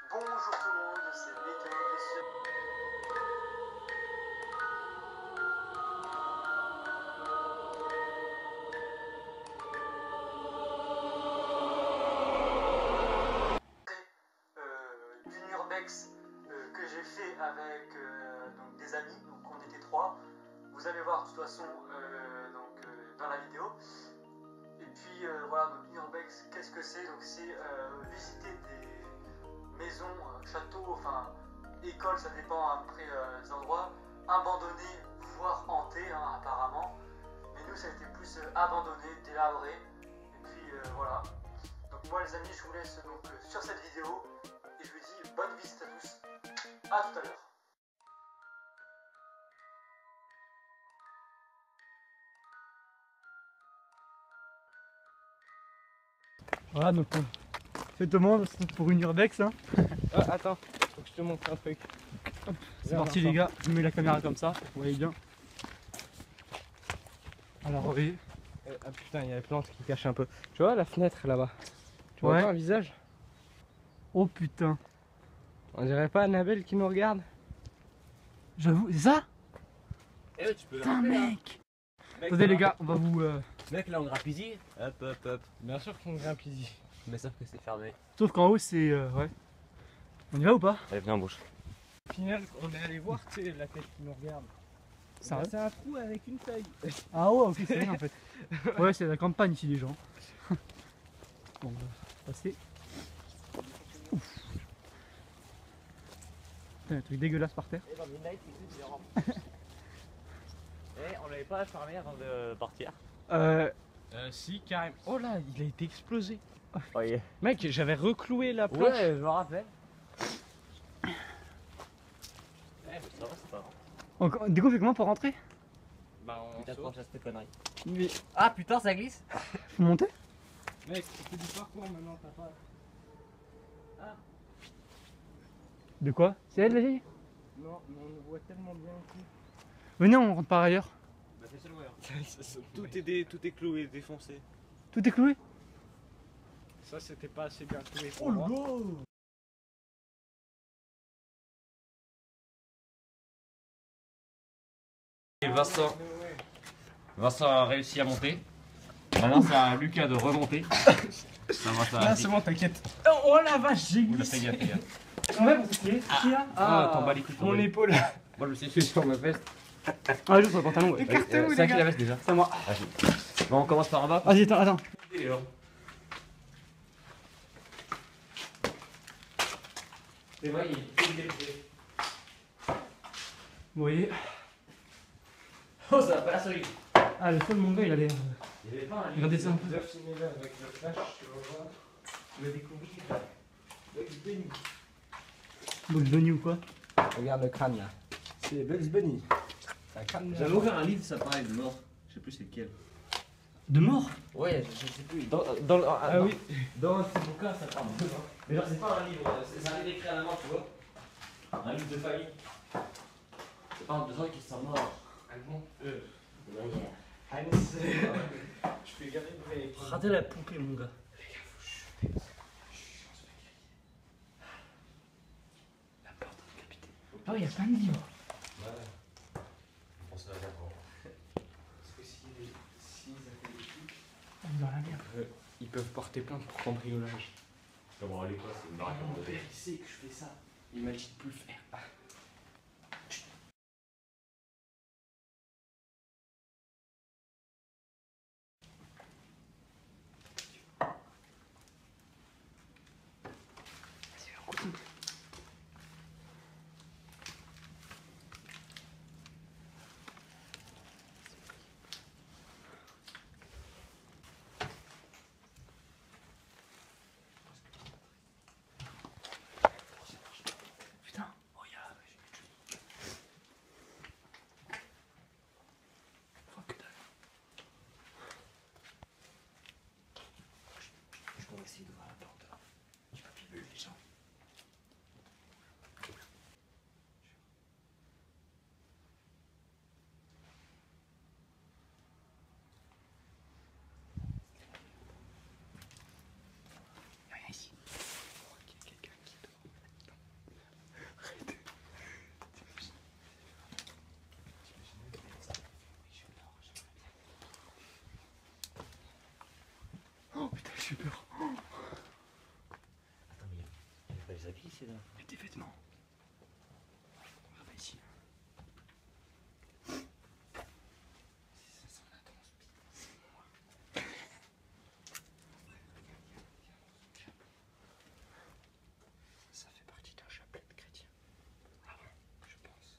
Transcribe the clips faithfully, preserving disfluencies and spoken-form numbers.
Bonjour tout le monde, c'est Météo Blessure. Euh, d'une urbex euh, que j'ai fait avec euh, donc des amis, donc on était trois. Vous allez voir de toute façon euh, donc, euh, dans la vidéo. Et puis euh, voilà, donc une urbex, qu'est-ce que c'est? Donc c'est euh, visiter des maisons, euh, châteaux, enfin écoles, ça dépend après euh, les endroits, abandonnés, voire hantés hein, apparemment. Mais nous ça a été plus euh, abandonné, délabré. Et puis euh, voilà. Donc moi les amis, je vous laisse donc euh, sur cette vidéo et je vous dis bonne visite à tous. A tout à l'heure. Voilà, donc on fait demande pour une urbex. Hein. Ah, attends, faut que je te montre un truc. C'est parti les gars, je mets la caméra comme ça, vous voyez bien. Alors oui. Euh, ah putain, il y a la plante qui cache un peu. Tu vois la fenêtre là-bas? Tu vois Ouais. pas un visage? Oh putain. On dirait pas Annabelle qui nous regarde? J'avoue, c'est ça? Eh ouais, tu peux Putain grimper, là. mec. Mec, Attendez là, les gars, on va vous... Euh... Mec, là on grimpe ici. Hop, hop, hop. Bien sûr qu'on grimpe ici. Mais sauf que c'est fermé. Sauf qu'en haut c'est... Euh, ouais. On y va ou pas? Allez, viens en bouche. Au final, on est allé voir, tu sais, la tête qui nous regarde. Ça Bah, va? c'est un trou avec une feuille. Ah ouais, ok, c'est rien en fait. Ouais, c'est la campagne ici les gens. Bon, on va passer. Ouf. Putain, un truc dégueulasse par terre. Et dans Midnight, c'est différent. Eh, on n'avait pas fermé avant de partir. Euh... Euh, si, carrément. Oh là, il a été explosé. Oui. Mec, j'avais recloué la planche. Ouais, je me rappelle. Eh, ça va, c'est pas grave. Encore... Du coup, on fait comment pour rentrer? Bah, on Tu t'accroches à cette connerie. Mais... Ah putain, ça glisse. Faut monter? Mec, tu fais du parcours maintenant, t'as pas. De quoi? C'est elle la vieille? Non, mais on le voit tellement bien ici. Venez, on rentre par ailleurs. Bah, c'est le moyen. Tout est, dé, tout est cloué, défoncé. Tout est cloué? Ça, c'était pas assez bien cloué pour moi. Et Vincent. Vincent a réussi à monter. Maintenant, c'est à Lucas de remonter. Ça va, ça va. Ah, c'est bon, t'inquiète. Oh, oh la vache, j'ai Oula, fais glissé. gaffe, fais gaffe. Ouais, parce que qui a? Ah, t'en bats les couilles. t'en Mon bats les- épaule. Moi, je me suis fait sur ma veste. Ah, juste sur le pantalon, ouais. Écartez-vous, C'est les à qui la gars. veste déjà? C'est à moi. Vas-y. Bon, on commence par en bas. Vas-y, attends, attends. Et moi, il est Vous voyez? Oh, ça va pas la solide. Ah, le sol, mon gars, il a l'air. Il y avait pas un lit. Regardez ça un peu. Bien filmé là avec le flash, tu vas voir. Tu m'as découvert. Bugs Bunny. Bugs Bunny ou quoi? Regarde le crâne là. C'est Bugs Bunny. C'est un crâne. J'avais ouvert un livre, ça parlait de mort. Je sais plus c'est lequel. De mort? Ouais, je, je sais plus. Dans, dans, le- ah, Ah dans- oui. Dans ces bouquins, ça parle de mort. Mais genre, c'est pas un livre, c'est c'est un livre écrit à la main, tu vois. Un livre de famille. Ça parle de gens qui sont morts. Allemand. Euh. De manière. Hans. Je fais garder le vrai. Raté la poupée, mon gars. La porte décapitée. Oh, il y a plein de livres. Ouais. On se l'a d'accord. Parce que s'ils si, appellent les flics, On est dans la merde. euh, ils peuvent porter plainte pour cambriolage. Comment aller quoi, c'est une baraque Mon en père, il sait que je fais ça. Il m'a dit de plus le faire. Putain, oh, il y a. Oh, que dalle. Je vais essayer d'ouvrir la porte. Je peux plus les gens. Il y a rien ici. j'ai peur. Attends, mais il n'y a pas les habits ici là. Mais tes vêtements. On va ici. Ça sent la danse. C'est moi. Ça fait partie d'un chapelet de chrétien. Ah bon, je pense.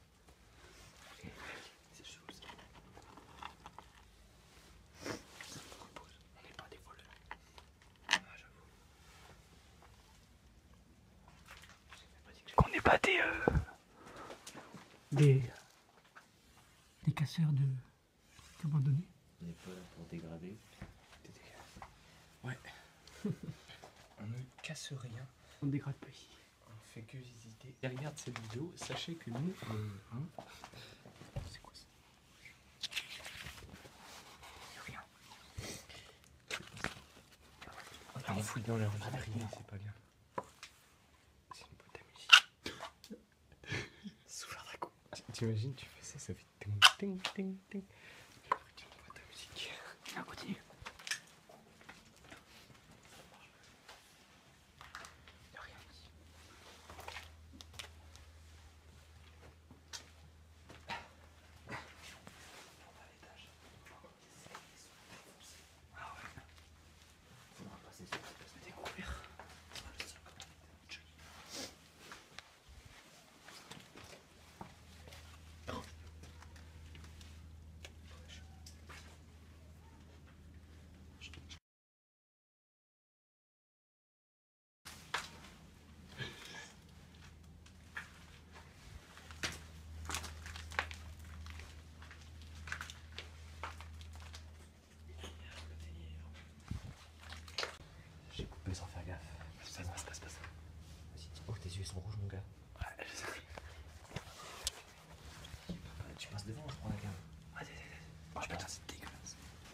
C'est chaud ça. Ça me repose. On n'est pas des voleurs. Ah, j'avoue. Qu'on n'est pas des, euh, des. des casseurs de. abandonnés. On n'est pas là pour dégrader. Ouais. On ne casse rien. On ne dégrade pas ici. On fait que visiter. Derrière cette vidéo, sachez que nous, euh, hein, C'est quoi ça? Y'a rien. ah, on fouille dans leur vie privée, c'est pas bien. C'est une boîte à musique. Sous la dragon. T'imagines, tu fais ça, ça fait ting ting ting ting. Le bruit d'une boîte à musique. On continue. Y'a rien ici. Faudra passer sur cette place. Découvert. J'ai coupé sans faire gaffe. Passe, passe, passe, passe. Vas-y, oh, tes yeux sont rouges, mon gars. Ouais, je sais. Ah, tu passes devant, je prends la cam. Vas-y, vas-y, vas-y. Oh putain, c'est dégueulasse.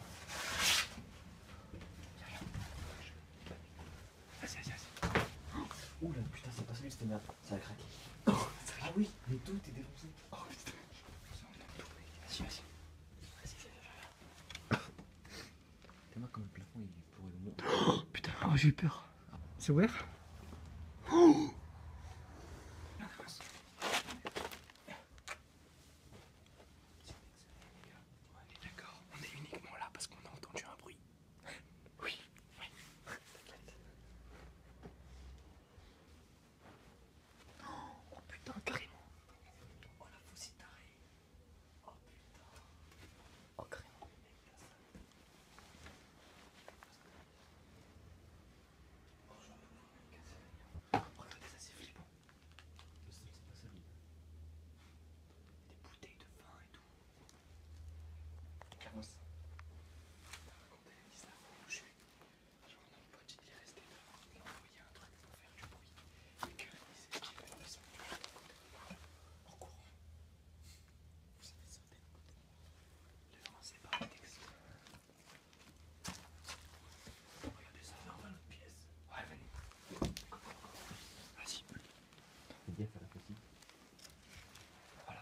Y'a rien. Vas-y, vas-y, vas-y. Ouh là, putain, c'est pas celui, c'était merde. Ça a craqué. Ah oui, mais tout est défoncé. Oh putain. Vas-y, vas-y. Vas-y, viens, viens, viens. T'es moi comme le plafond, il pourrait le monter. Oh putain, oh, j'ai eu peur. C'est ouvert? Oh d'accord, on est uniquement là parce qu'on a entendu un bruit. Oui, oui. Oh putain, carrément. Oh la fausse tarée. Oh putain. Oh carrément. Regardez ça, c'est flippant. Le sol, c'est pas solide. Des bouteilles de vin et tout. Carrosse. Racontez l'histoire où je suis. Genre notre pote il est resté dehors, il a envoyé un truc pour faire du bruit. Et que il s'est dit de descendre en courant. Vous savez sauter. Le vent c'est pas un texte. Regardez ça, on va à notre pièce. Ouais, venez. Vas-y. Fais gaffe à la faucille. Voilà.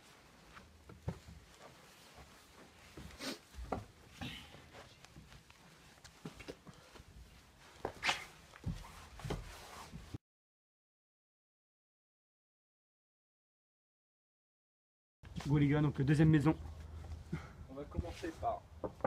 Go les gars, donc deuxième maison. On va commencer par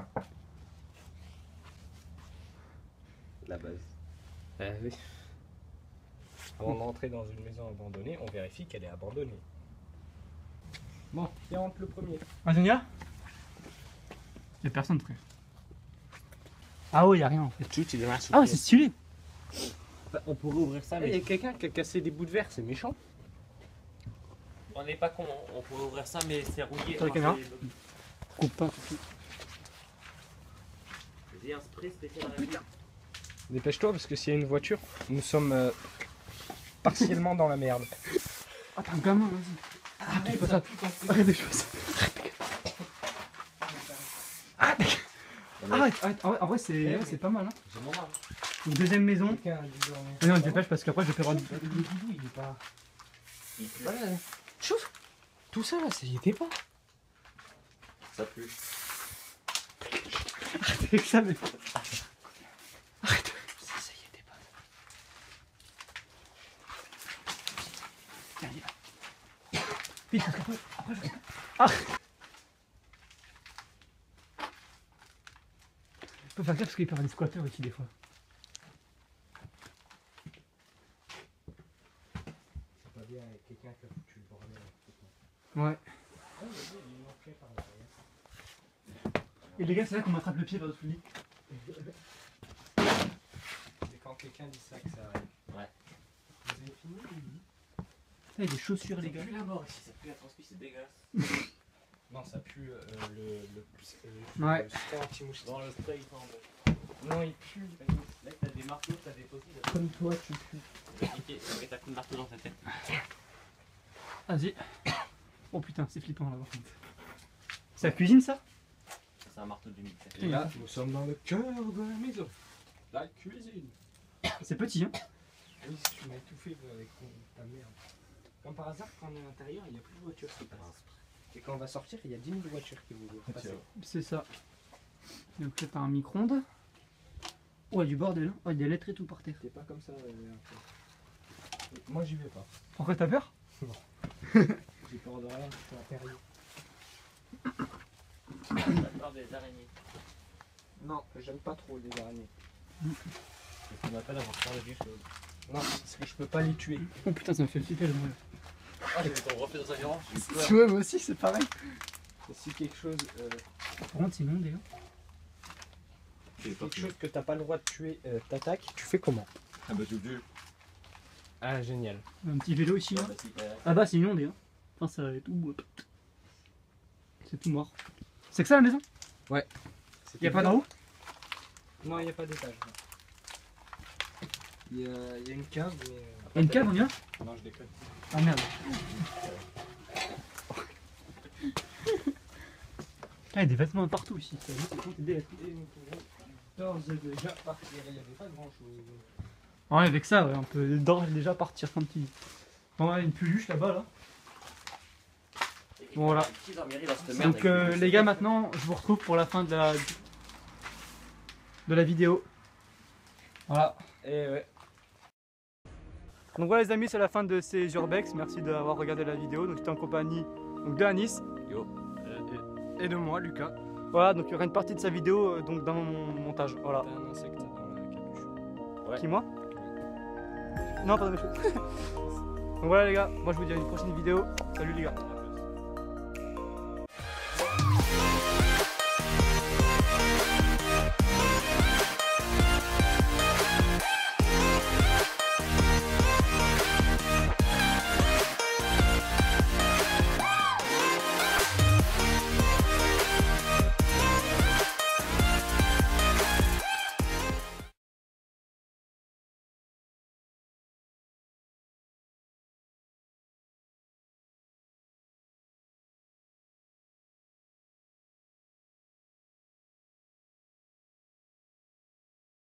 La base. Eh oui. Avant d'entrer dans une maison abandonnée, on vérifie qu'elle est abandonnée. Bon, qui rentre le premier? Ah, Sonia? Y'a personne, frère. Ah ouais, y'a rien en fait. Tout, il est Ah ouais, c'est stylé. On pourrait ouvrir ça, Il y mais a quelqu'un qui a cassé des bouts de verre, c'est méchant. on n'est pas con. On pourrait ouvrir ça, mais c'est rouillé. Sur la caméra. Coupe pas. J'ai un spray spécial à la vie. Dépêche-toi parce que s'il y a une voiture, nous sommes euh, partiellement dans la merde. Ah, t'es un gamin, vas-y. Arrête, pas ça. Arrête de jouer ça. Arrête. Arrête, arrête. En vrai, en vrai, c'est ouais, c'est pas mal. Hein. J'ai mon arme. Donc, deuxième maison. Quelqu'un a dû dormir. Ah non, je dépêche parce qu'après je vais faire un. Le bidou, il est pas. Voilà. Chouf. Tout ça là, ça y était pas. Ça pue. Arrête avec ça, mais. Vite, parce qu'après, après je... Ah. Faut faire gaffe parce qu'il peut y avoir des squatteurs ici des fois. C'est pas bien avec quelqu'un qui a foutu le bordel. Ouais. Ah, il est entré par derrière. Et les gars, c'est là qu'on m'attrape le pied par-dessus le lit. C'est quand quelqu'un dit ça que ça arrive. Ouais. Vous avez fini oui. Il y a des chaussures, les gars. pue la mort ici, ça pue la transpi, c'est dégueulasse. Non, ça pue euh, le, le, le, Ouais. le spray anti-moustique. Dans le spray, il semble. Non, il pue. Mec, t'as des marteaux, t'as des possibles. Comme toi, tu pues. Ok, avec ta coup de marteau dans ta tête. Vas-y. Oh putain, c'est flippant là par contre. C'est la cuisine ça? C'est un marteau de deux mille sept. Et là, nous sommes dans le cœur de la maison. La cuisine. C'est petit hein. Oui, tu m'as étouffé avec ta merde. Comme par hasard, quand on est à l'intérieur, il n'y a plus de voitures qui passent. Et quand on va sortir, il y a dix mille voitures qui vont passer. C'est ça. Donc là t'as un micro-ondes. Oh, il y a du bordel hein. Oh, il y a des lettres et tout par terre. T'es pas comme ça. Euh, Moi, j'y vais pas. Pourquoi t'as peur? J'ai peur de rien, je suis un terrier. T'as peur des araignées. Non, j'aime pas trop les araignées. C'est ce qu'on appelle avoir peur de quelque chose. Non, parce que je peux pas les tuer. Oh putain, ça me fait flipper le mot. Ah, j'ai vu ton reflet dans sa violence, j'ai eu peur. Ouais, moi aussi, c'est pareil. Si quelque chose, euh, Par contre, c'est inondé. Hein. quelque chose que t'as pas le droit de tuer euh, t'attaque, tu fais comment? Ah bah tu le tues. Ah, génial. Un petit vélo ici. Ah Hein. bah si, t'as- Ah bah, c'est inondé. Hein. Enfin, ça est tout. C'est tout mort. C'est que ça la maison? Ouais. Y'a pas d'en haut? Non, il n'y a pas d'étage. Il y, a- il y a une cave, mais. euh, Y'a une cave, on y va? Non, je déconne. Ah merde. Ah, il y a des vêtements partout ici. Ça, c'est compte des vêtements. Et nous pouvons d'ores et déjà partir. Il n'y avait pas grand chose. Ouais, avec ça, ouais, on peut d'ores et déjà partir un petit. Bon, ouais, une peluche là-bas là. Bon, voilà. Qui dormirait dans cette merde Donc, avec euh, une les gars, maintenant, je vous retrouve pour la fin de la, de la vidéo. Voilà. Et ouais. Donc voilà les amis, c'est la fin de ces urbex. Merci d'avoir regardé la vidéo. Donc j'étais en compagnie donc, de Anis. Yo. Et de moi, Lucas. Voilà, donc il y aura une partie de sa vidéo euh, donc dans mon montage. Voilà. T'as un insecte dans la capuche. Ouais. Qui moi? Non, pas dans mes cheveux. Donc voilà les gars, moi je vous dis à une prochaine vidéo. Salut les gars.